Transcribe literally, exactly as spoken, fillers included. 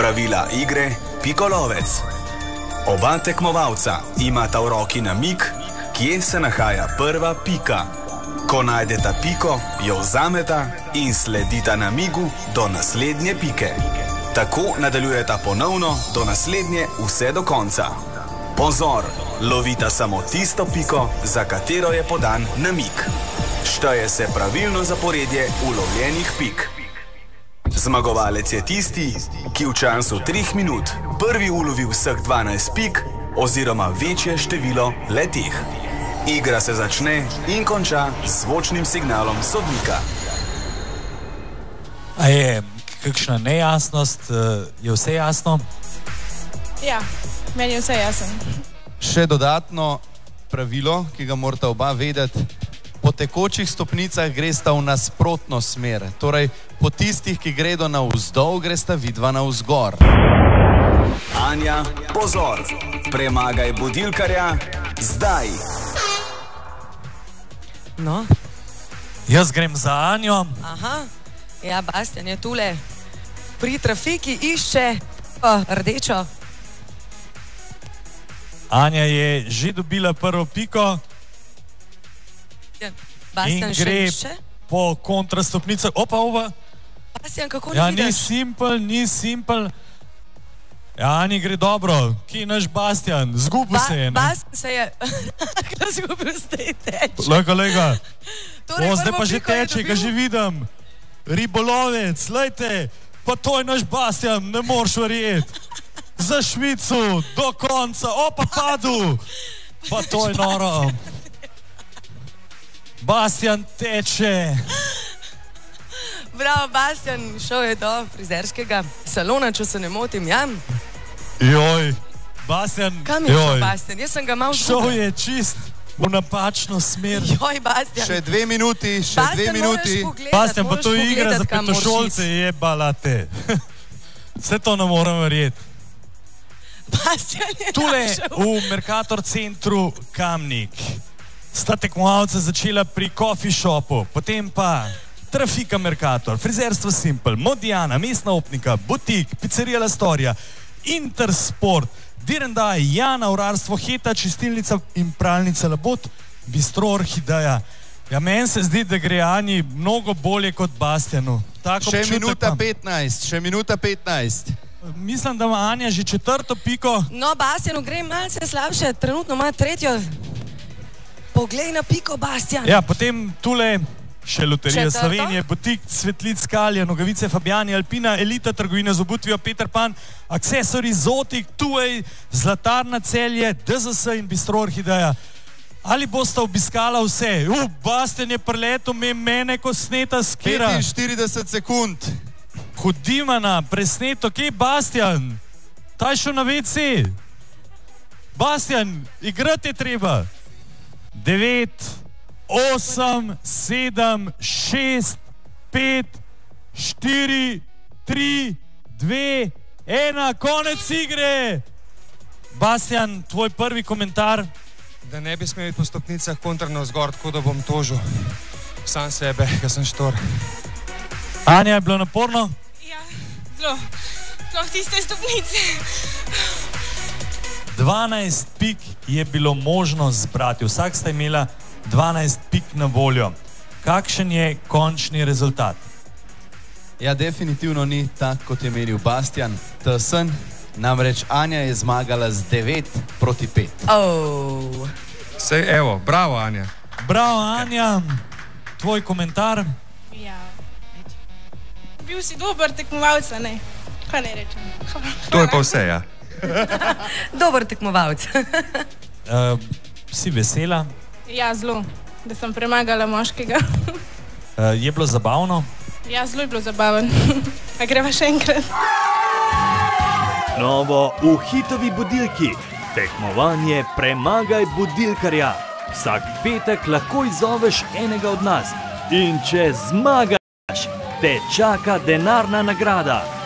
Pravila igre pikolovec. Oba tekmovalca imata v roki namig, kje se nahaja prva pika. Ko najdeta piko, jo vzameta in sledita namigu do naslednje pike. Tako nadaljujeta ponovno do naslednje vse do konca. Pozor, lovita samo tisto piko, za katero je podan namig. Šteje se pravilno zaporedje ulovljenih pik. Zmagovalec je tisti, ki v času treh minut prvi ulovi vseh dvanajst pik oziroma večje število letih. Igra se začne in konča z zvočnim signalom sodnika. A je kakšna nejasnost? Je vse jasno? Ja, meni je vse jasno. Še dodatno pravilo, ki ga morata oba vedeti. Po tekočih stopnicah gresta v nasprotno smer. Torej, po tistih, ki gredo navzdol, gresta vidva navzgor. Anja, pozor! Premagaj budilkarja zdaj! No? Jaz grem za Anjo. Aha, ja, Bastian je tule pri trafiki, išče o, rdečo. Anja je že dobila prvo piko. Bastian in še gre išče. Po kontrastopnicah. Opa, opa. Bastian, kako Ja, ne ni vidiš? simpel, ni simpel. Ja, Ani gre dobro. Kje je naš Bastian? Zgubil Ba se je, ne? Bastian se je zgubil, zdaj teče. Lej, kolega. Torej, O, zdaj prvo pa že piko je teče, dobil. ga že vidim. Ribolovec, lejte. Pa to je naš Bastian, ne moreš verjeti. Za Švico, do konca. Opa, padu. Pa to je noro. Bastian teče. Bravo, Bastian, šel je do frizerskega salona, če se ne motim, ja? Joj, Bastian, Kam je šel joj. Bastian? Jaz sem ga malo Šel zgubil. je čist v napačno smer. Joj, Bastian. Še dve minuti, še Bastian, dve minuti. moraš pogledat, Bastian, pa moraš to je igra pogledat, za kam moraš petošolce, iti. je balate. Vse to ne morem verjeti. Bastian je Tule našel. v Mercator centru Kamnik sta tekmovalca začela pri coffee shopu, potem pa Trafika Mercator, frizerstvo Simple, Modiana, mestna opnika, butik, pizzerija La Storia, Intersport, Direndaj, Jana, urarstvo Heta, čistilnica in pralnica Labot, Bistro Orhideja. Ja, meni se zdi, da gre Ani mnogo bolje kot Bastianu. Tak Še občutek minuta imam. petnajst, še minuta petnajst. Mislim, da ima Anja že četrto piko. No, Bastianu gre malce slabše, trenutno ima tretjo. Poglej na piko, Bastian. Ja, potem tule še Loterija Četrto? Slovenije, butik Cvetlic Skalja, Nogavice Fabjani, Alpina, Elita, trgovina z obutvijo Peter Pan, Accessory Zotik, Tuej, Zlatarna Celje, D Z S in Bistro Orhideja. Ali boste obiskala vse? U, Bastian je preletel me mene, ko sneta skira. petinštirideset sekund. Hudimana, presneto, kje je Bastian? Ta je šel na ve ce. Bastian, igrati je treba. Devet, osem, sedem, šest, pet, štiri, tri, dve, ena, konec igre. Bastian, tvoj prvi komentar. Da ne bi smeli po stopnicah kontra navzgor, tako da bom tožil sam sebe, ker sem štor. Anja, je bilo naporno? Ja, zelo. Sploh tiste stopnice. dvanajst pik je bilo možno zbrati. Vsak sta imela dvanajst pik na voljo. Kakšen je končni rezultat? Ja, definitivno ni tak, kot je menil Bastian. Tesen, namreč Anja je zmagala z devet proti pet. Oh. Sej, evo, bravo, Anja. Bravo, Anja. Tvoj komentar? Ja. Bil si dober tekmovalec, a ne? Kaj ne rečem? To je pa vse, ja. Dober tekmovalec. Uh, si vesela? Ja, zelo, da sem premagala moškega. Uh, je bilo zabavno? Ja, zelo je bilo zabaven. A greva še enkrat? Novo v Hitovi budilki. Tekmovanje Premagaj budilkarja. Vsak petek lahko izzoveš enega od nas. In če zmagaš, te čaka denarna nagrada.